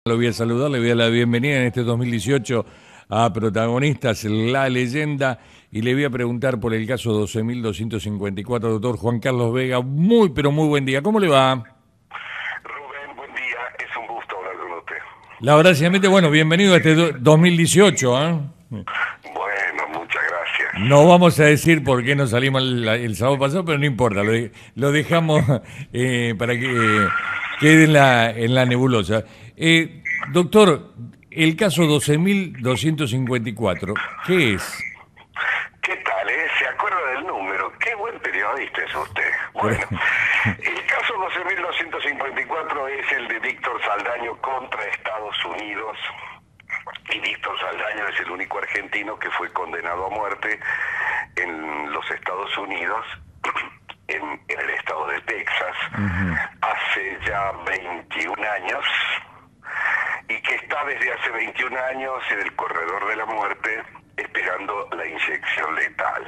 Lo voy a saludar, le voy a dar la bienvenida en este 2018 a Protagonistas, La Leyenda, y le voy a preguntar por el caso 12.254, doctor Juan Carlos Vega. Muy, pero muy buen día. ¿Cómo le va? Rubén, buen día. Es un gusto hablar con usted. Laboralmente, bueno, bienvenido a este 2018, ¿eh? Bueno, muchas gracias. No vamos a decir por qué no salimos el sábado pasado, pero no importa, lo dejamos para que quede en la nebulosa. Doctor, el caso 12.254, ¿qué es? ¿Qué tal, ¿Se acuerda del número? Qué buen periodista es usted. Bueno, el caso 12.254 es el de Víctor Saldaño contra Estados Unidos. Y Víctor Saldaño es el único argentino que fue condenado a muerte en los Estados Unidos, en el estado de Texas, hace ya 21 años, y que está desde hace 21 años en el corredor de la muerte esperando la inyección letal.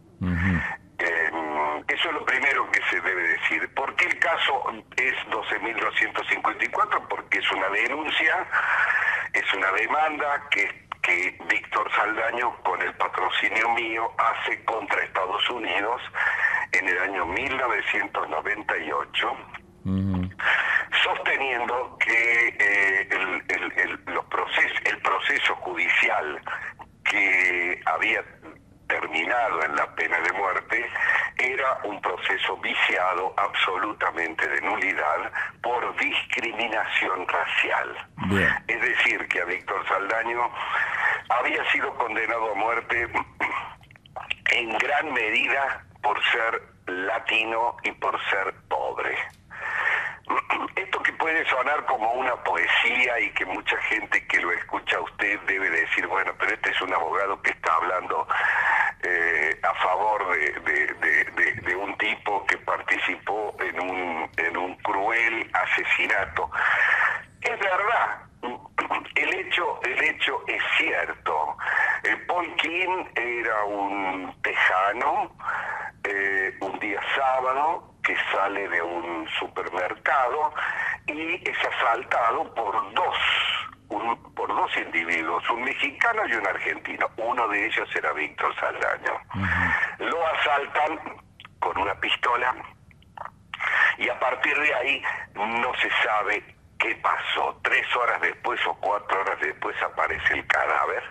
Eso es lo primero que se debe decir. ¿Por qué el caso es 12.254? Porque es una denuncia, es una demanda que Víctor Saldaño, con el patrocinio mío, hace contra Estados Unidos en el año 1998, sosteniendo que el proceso judicial que había terminado en la pena de muerte era un proceso viciado absolutamente de nulidad por discriminación racial. Bien. Es decir, que a Víctor Saldaño había sido condenado a muerte en gran medida por ser latino y por ser pobre. Esto que puede sonar como una poesía y que mucha gente que lo escucha a usted debe decir, bueno, pero este es un abogado que está hablando a favor de un tipo que participó en un cruel asesinato. Es verdad, el hecho es cierto. Paul King era un tejano, un día sábado, que sale de un supermercado y es asaltado por dos individuos, un mexicano y un argentino. Uno de ellos era Víctor Saldaño. Lo asaltan con una pistola y a partir de ahí no se sabe qué pasó. 3 horas después o 4 horas después aparece el cadáver.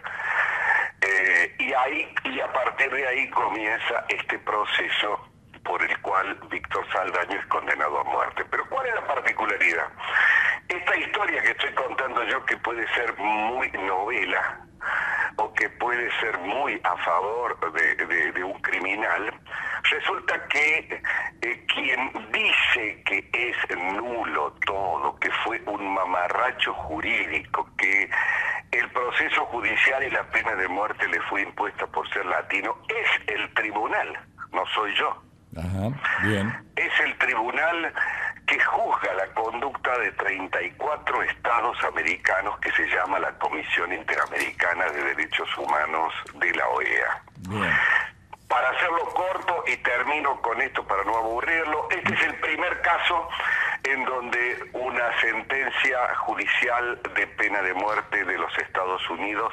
Y a partir de ahí comienza este proceso por el cual Víctor Saldaño es condenado a muerte. Pero ¿cuál es la particularidad? Esta historia que estoy contando yo, que puede ser muy novela o que puede ser muy a favor de un criminal, resulta que quien dice que es nulo todo, que fue un mamarracho jurídico, que el proceso judicial y la pena de muerte le fue impuesta por ser latino, es el tribunal, no soy yo. Ajá, bien. Es el tribunal que juzga la conducta de 34 estados americanos, que se llama la Comisión Interamericana de Derechos Humanos de la OEA. Bien. Para hacerlo corto, y termino con esto para no aburrirlo, este es el primer caso en donde una sentencia judicial de pena de muerte de los Estados Unidos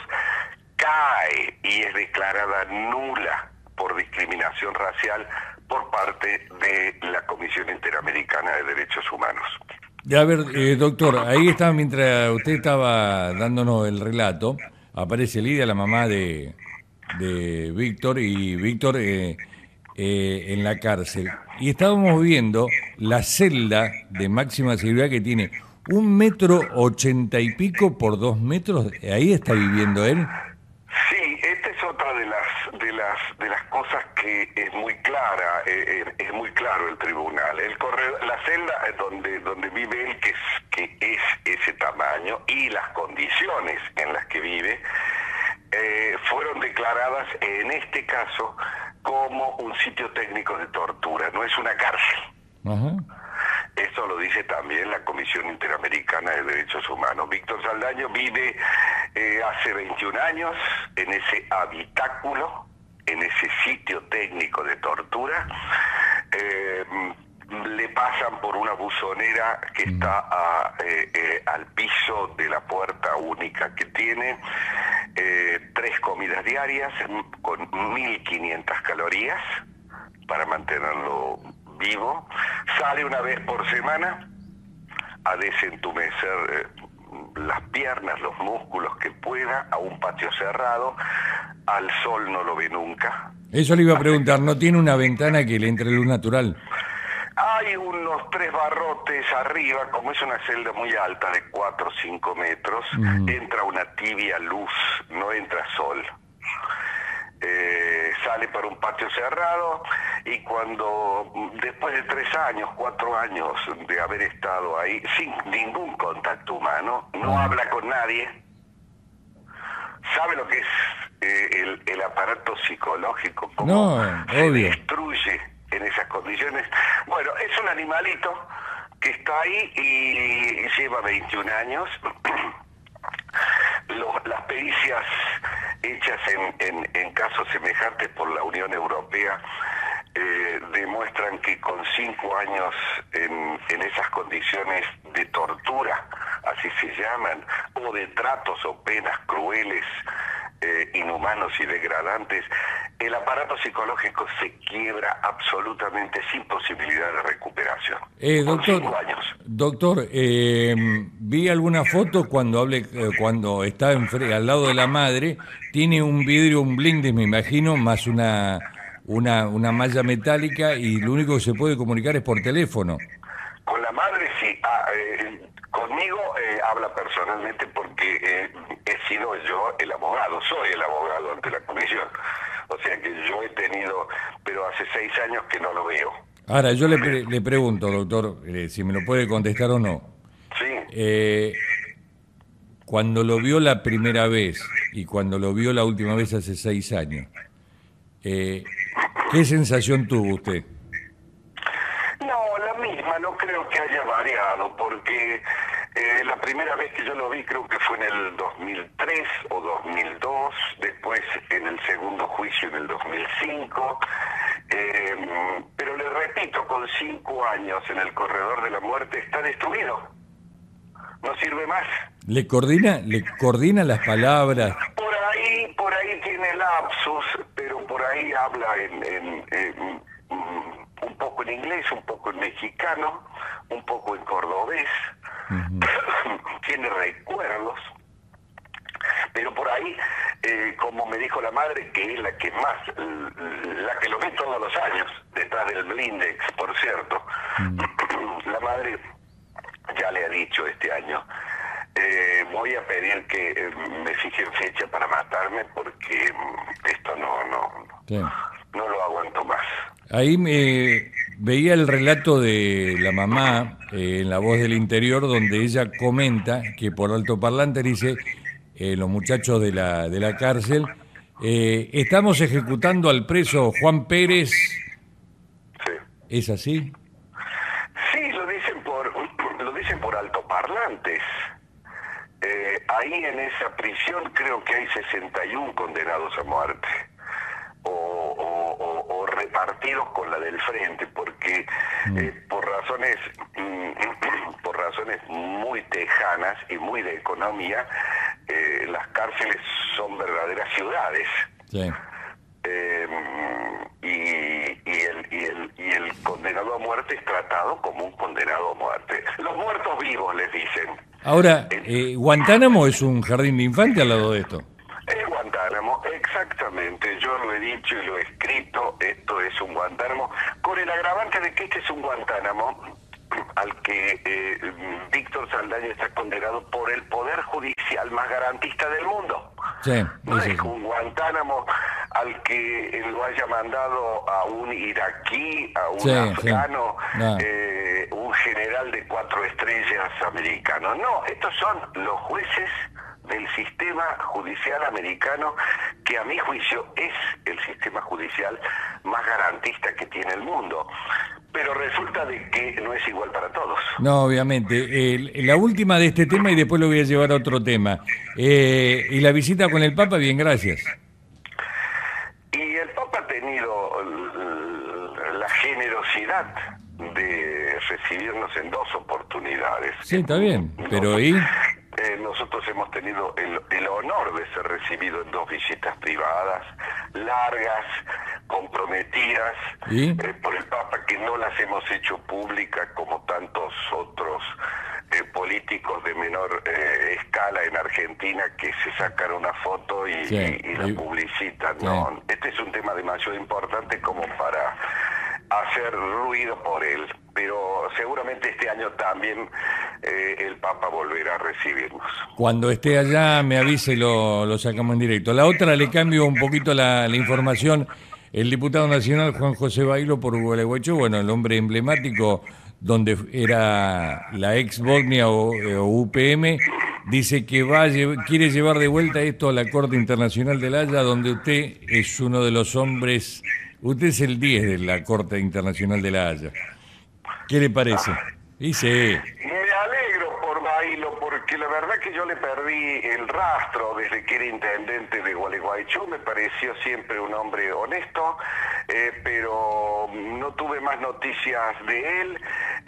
cae y es declarada nula por discriminación racial por parte de la Comisión Interamericana de Derechos Humanos. A ver, doctor, ahí está, mientras usted estaba dándonos el relato, aparece Lidia, la mamá de Víctor, y Víctor en la cárcel. Y estábamos viendo la celda de máxima seguridad que tiene 1,80 y pico por 2 metros. Ahí está viviendo él. Sí, esta es otra de las cosas que es muy clara, es muy claro el tribunal. La celda donde vive él, que es ese tamaño, y las condiciones en las que vive, fueron declaradas en este caso como un sitio técnico de tortura, no es una cárcel. Ajá. Esto lo dice también la Comisión Interamericana de Derechos Humanos. Víctor Saldaño vive hace 21 años en ese habitáculo, en ese sitio técnico de tortura. le pasan por una buzonera que está al piso de la puerta única que tiene, 3 comidas diarias con 1.500 calorías para mantenerlo vivo. Sale una vez por semana a desentumecer las piernas, los músculos que pueda, a un patio cerrado. Al sol no lo ve nunca. Eso le iba a preguntar, ¿no tiene una ventana que le entre luz natural? Hay unos 3 barrotes arriba, como es una celda muy alta de 4 o 5 metros, entra una tibia luz, no entra sol. Sale por un patio cerrado y cuando, después de 3 años, 4 años de haber estado ahí, sin ningún contacto humano, no habla con nadie, sabe lo que es el aparato psicológico, cómo se destruye en esas condiciones. Bueno, es un animalito que está ahí y lleva 21 años. Las pericias hechas en casos semejantes por la Unión Europea demuestran que con 5 años en esas condiciones de tortura, así se llaman, o de tratos o penas crueles, inhumanos y degradantes, el aparato psicológico se quiebra absolutamente sin posibilidad de recuperación. Doctor, 5 años. Doctor, vi alguna foto cuando está al lado de la madre, tiene un vidrio, un blinde, me imagino, más una malla metálica, y lo único que se puede comunicar es por teléfono. Con la madre sí. Conmigo habla personalmente porque he sido yo el abogado, soy el abogado ante la comisión. O sea que yo he tenido, pero hace 6 años que no lo veo. Ahora, yo le pregunto, doctor, si me lo puede contestar o no. Sí. Cuando lo vio la primera vez y cuando lo vio la última vez hace 6 años, ¿qué sensación tuvo usted? No, la misma, no creo que haya variado, porque la primera vez que yo lo vi creo que fue en el 2003 o 2002, después en el segundo juicio en el 2005, pero le repito, con 5 años en el corredor de la muerte está destruido, no sirve más. ¿Le coordina las palabras? Por ahí tiene lapsus, pero por ahí habla un poco en inglés, un poco en mexicano, un poco en cordobés. Tiene recuerdos, pero por ahí, como me dijo la madre, que es la que lo ve todos los años, detrás del blindex, por cierto. La madre ya le ha dicho este año, voy a pedir que me fijen fecha para matarme porque esto no lo aguanto más. Ahí veía el relato de la mamá en La Voz del Interior, donde ella comenta que por altoparlante dice, los muchachos de la cárcel, estamos ejecutando al preso Juan Pérez. Sí. ¿Es así? Sí, lo dicen por altoparlantes. Ahí en esa prisión creo que hay 61 condenados a muerte. O repartidos con la del frente, porque por razones muy tejanas y muy de economía, las cárceles son verdaderas ciudades. Sí. Y el condenado a muerte es tratado como un condenado a muerte. Los muertos vivos les dicen. Ahora, Guantánamo es un jardín de infantes al lado de esto. Es Guantánamo, exactamente, yo lo he dicho y lo he escrito, esto es un Guantánamo, con el agravante de que este es un Guantánamo al que Víctor Saldaña está condenado por el Poder Judicial más garantista del mundo. Sí, no es un Guantánamo al que lo haya mandado a un iraquí, a un afgano, un general de 4 estrellas americano. No, estos son los jueces del sistema judicial americano, que a mi juicio es el sistema judicial más garantista que tiene el mundo. Pero resulta de que no es igual para todos. No, obviamente. La última de este tema y después lo voy a llevar a otro tema. Y la visita con el Papa, bien, gracias. Y el Papa ha tenido la generosidad de recibirnos en 2 oportunidades. Sí, está bien, pero ¿y? Nosotros hemos tenido el honor de ser recibidos en 2 visitas privadas, largas, comprometidas, por el Papa, que no las hemos hecho públicas como tantos otros políticos de menor escala en Argentina, que se sacan una foto y la publicitan. No, este es un tema demasiado importante como para hacer ruido por él, pero seguramente este año también el Papa volverá a recibirnos. Cuando esté allá me avise y lo sacamos en directo. La otra, le cambio un poquito la información. El diputado nacional Juan José Bailo por Gualeguaychú, bueno, el hombre emblemático donde era la ex Bosnia o UPM, dice que quiere llevar de vuelta esto a la Corte Internacional de La Haya, donde usted es uno de los hombres, usted es el 10 de la Corte Internacional de La Haya. ¿Qué le parece? Dice... Me alegro por Bailo, porque la verdad que yo le perdí el rastro desde que era intendente de Gualeguaychú. Me pareció siempre un hombre honesto, pero no tuve más noticias de él.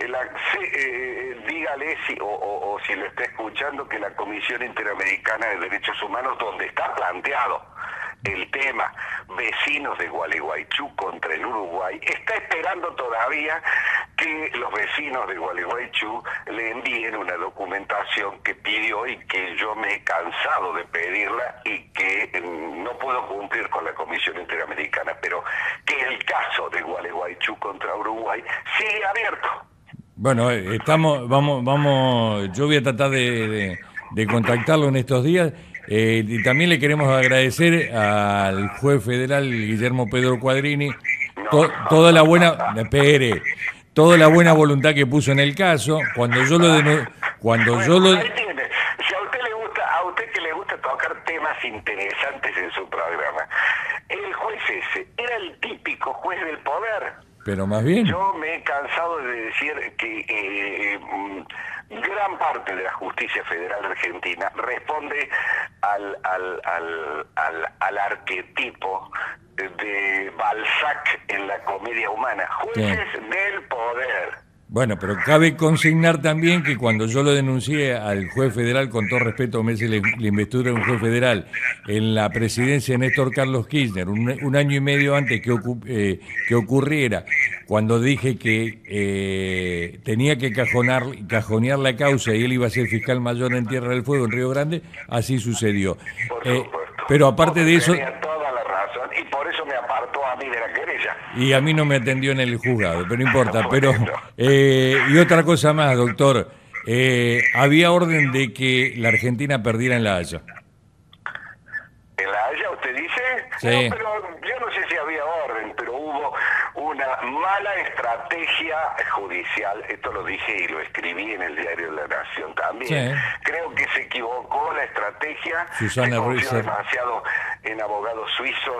Dígale o si lo está escuchando, que la Comisión Interamericana de Derechos Humanos, donde está planteado el tema vecinos de Gualeguaychú contra el Uruguay, está esperando todavía que los vecinos de Gualeguaychú le envíen una documentación que pidió y que yo me he cansado de pedirla y que no puedo cumplir con la Comisión Interamericana, pero que el caso de Gualeguaychú contra Uruguay sigue abierto. Bueno, vamos, yo voy a tratar de contactarlo en estos días. Y también le queremos agradecer al juez federal Guillermo Pedro Quadrini toda la buena voluntad que puso en el caso. Cuando yo lo ahí tiene. Si a usted que le gusta tocar temas interesantes en su programa, el juez ese era el típico juez del poder. Pero más bien, yo me he cansado de decir que gran parte de la justicia federal argentina responde al arquetipo de Balzac en la comedia humana, jueces del poder. Bueno, pero cabe consignar también que cuando yo lo denuncié al juez federal, con todo respeto, me hace la investidura de un juez federal, en la presidencia de Néstor Carlos Kirchner, un año y medio antes que ocurriera, cuando dije que tenía que cajonear la causa y él iba a ser fiscal mayor en Tierra del Fuego, en Río Grande, así sucedió. Pero aparte de eso... Tenía toda la razón, y por eso me apartó a mí de la querella. Y a mí no me atendió en el juzgado, pero no importa. Y otra cosa más, doctor. Había orden de que la Argentina perdiera en La Haya. ¿En La Haya usted dice? Sí. No, pero yo no sé si había orden, pero hubo una mala estrategia judicial. Esto lo dije y lo escribí en el diario de La Nación también. Sí. Creo que se equivocó la estrategia. Susana Ruiz confió demasiado en abogados suizos,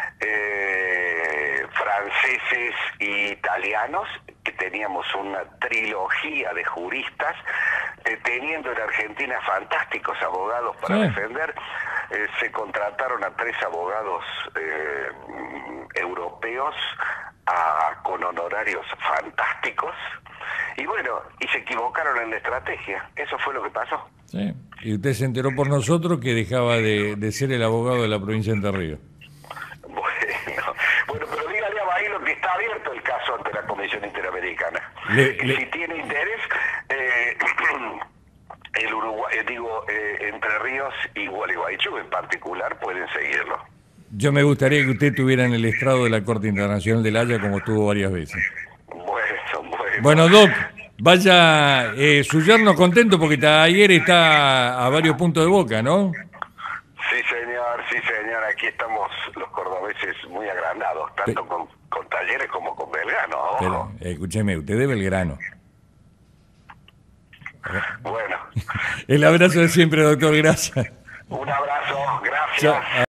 franceses e italianos, que teníamos una trilogía de juristas, teniendo en Argentina fantásticos abogados para defender. Se contrataron a 3 abogados europeos con honorarios fantásticos, y bueno, y se equivocaron en la estrategia. Eso fue lo que pasó. Sí. Y usted se enteró por nosotros que dejaba de ser el abogado de la provincia de Entre Ríos. Bueno, pero dígale a Bailo que está abierto el caso ante la Comisión Interamericana. Si tiene interés, el Uruguay, Entre Ríos y Gualeguaychú en particular pueden seguirlo. Yo me gustaría que usted estuviera en el estrado de la Corte Internacional de La Haya, como estuvo varias veces. Bueno, Doc, vaya, su yerno contento porque ayer está a varios puntos de Boca, ¿no? Sí, señor, aquí estamos los cordobeses muy agrandados, tanto con Talleres como con Belgrano. Ojo. Pero, escúcheme, usted de Belgrano. Bueno. El abrazo de siempre, doctor, gracias. Un abrazo, gracias.